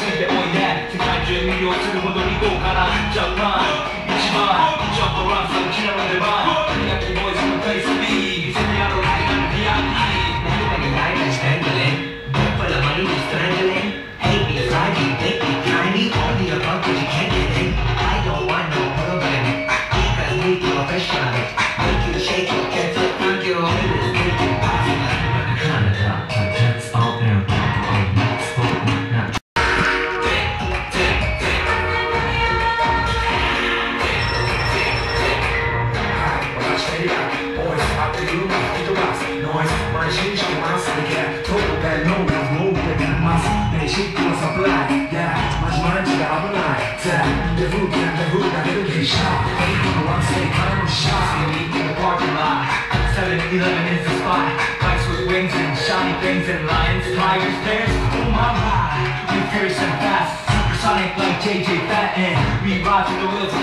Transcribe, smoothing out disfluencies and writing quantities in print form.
ておいで世界中魅了するほどに豪華なジャパン一番ジャンプランさんうちらの出番ヤキボーイズのフェイスビー見せてやろうはいなの VIP 何々ないな strangling Don't put the money to strangling Hate me, slide me, make me, try me All the above but you can't get in I don't want no problem Because we professional Make you shake your cats up Thank you Make it possible Canada, that's all there Eleven is the spot, bikes with wings and shiny things and lions, tigers, bears, oh my god, we fierce and fast, supersonic like JJ Fat and we ride through the wheels